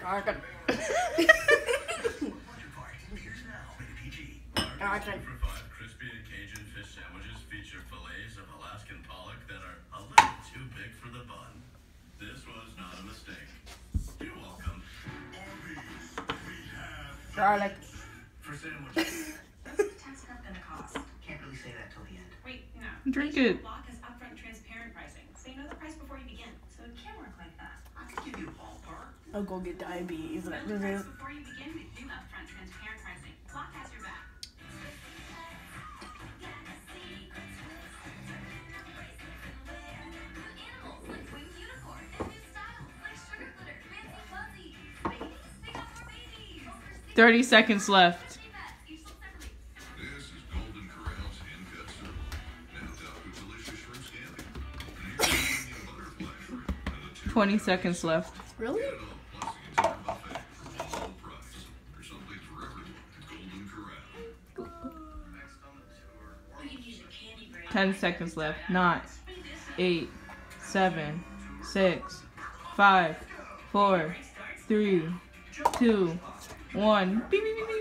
Garlic. Garlic. For 5 crispy and Cajun fish sandwiches feature fillets of Alaskan pollock that are a little too big for the bun. This was not a mistake. You're welcome. Garlic. For sandwiches. What's that gonna cost? Can't really say that till the end. Wait, no. Drink it. Block has upfront transparent pricing, so you know the price before you begin. So it can't work like that. I could give you a ballpark. I'll go get diabetes. Know the price before you begin with new upfront transparent pricing. Block has your back. Animals like winged unicorn and new styles like sugar glitter, fancy fuzzy. Babies, they got more babies. Over 30 seconds left. each sold separately. This is Golden Corral's hand-cut sirloin. Now topped with delicious shrimp scampi. New premium butterfly shrimp and the 2 20 seconds left. Really? Get it all plus the entire buffet for one low price. There's something for everyone at Golden Corral. Next on the tour. We could use a candy braid. 10 seconds left. 9, 8, 7, 6, 5, 4, 3, 2, 1. Beep, beep, beep, beep.